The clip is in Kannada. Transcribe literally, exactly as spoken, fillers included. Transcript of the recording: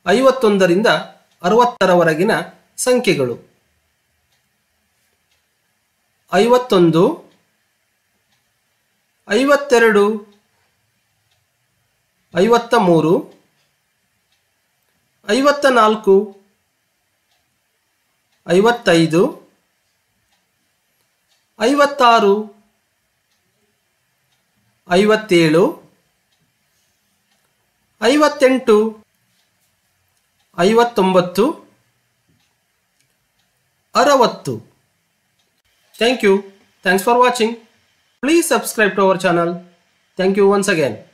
ಐವತ್ತೊಂದರಿಂದ ಅರವತ್ತರವರೆಗಿನ ಸಂಖ್ಯೆಗಳು. ಐವತ್ತೊಂದು, ಐವತ್ತೆರಡು, ಐವತ್ತ ಮೂರು, ಐವತ್ತ ನಾಲ್ಕು, ಐವತ್ತೈದು, ಐವತ್ತಾರು, ಐವತ್ತೇಳು, ಐವತ್ತೆಂಟು, ಐವತ್ತೊಂಬತ್ತು, ಅರವತ್ತು. Thank you. Thanks for watching. Please subscribe to our channel. Thank you once again.